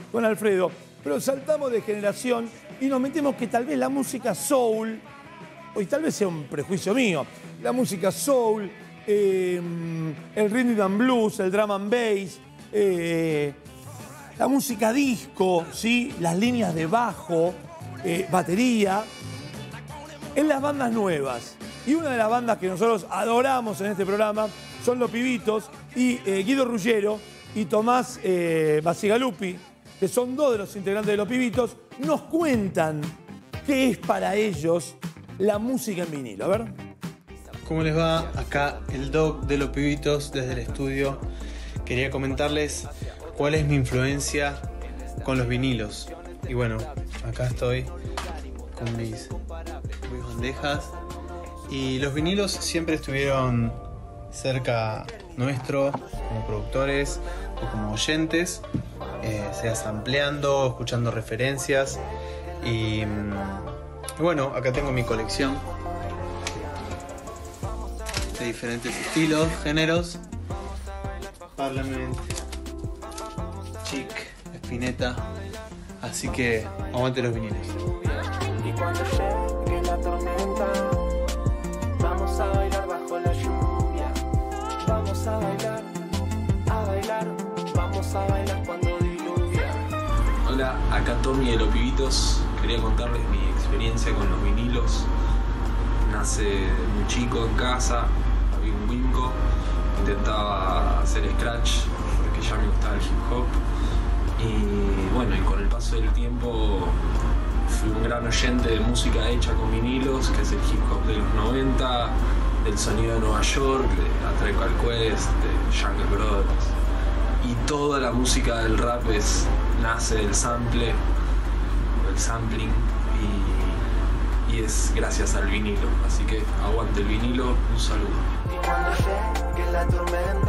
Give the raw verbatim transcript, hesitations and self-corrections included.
con Alfredo. Pero saltamos de generación y nos metemos que tal vez la música soul, y tal vez sea un prejuicio mío, la música soul, eh, el rhythm and blues, el drum and bass, eh, la música disco, ¿sí? Las líneas de bajo, eh, batería, en las bandas nuevas. Y una de las bandas que nosotros adoramos en este programa son Los Pibitos y eh, Guido Ruggiero y Tomás eh, Bacigalupi, que son dos de los integrantes de Los Pibitos, nos cuentan qué es para ellos la música en vinilo. A ver. ¿Cómo les va? Acá el Doc de Los Pibitos desde el estudio. Quería comentarles cuál es mi influencia con los vinilos. Y bueno, acá estoy con mis, mis bandejas. Y los vinilos siempre estuvieron cerca nuestro, como productores o como oyentes, eh, sea sampleando, escuchando referencias. Y, y bueno, acá tengo mi colección de diferentes estilos, géneros. Parliament, Chic, Spinetta. Así que aguante los vinilos. Y cuando llegue la tormenta, vamos a bailar bajo la lluvia. Vamos a bailar, a bailar, vamos a bailar cuando diluvia. Hola, acá Tommy de Los Pibitos. Quería contarles mi experiencia con los vinilos. Nace muy chico en casa, había un Winco, intentaba hacer scratch porque ya me gustaba el hip hop. Y bueno, y con el paso del tiempo fui un gran oyente de música hecha con vinilos, que es el hip hop de los noventa, del sonido de Nueva York, de A Tribe Called Quest, de Younger Brothers. Y toda la música del rap es, nace del sample, del sampling, y, y es gracias al vinilo. Así que aguante el vinilo, un saludo. Y cuando llegue la tormenta,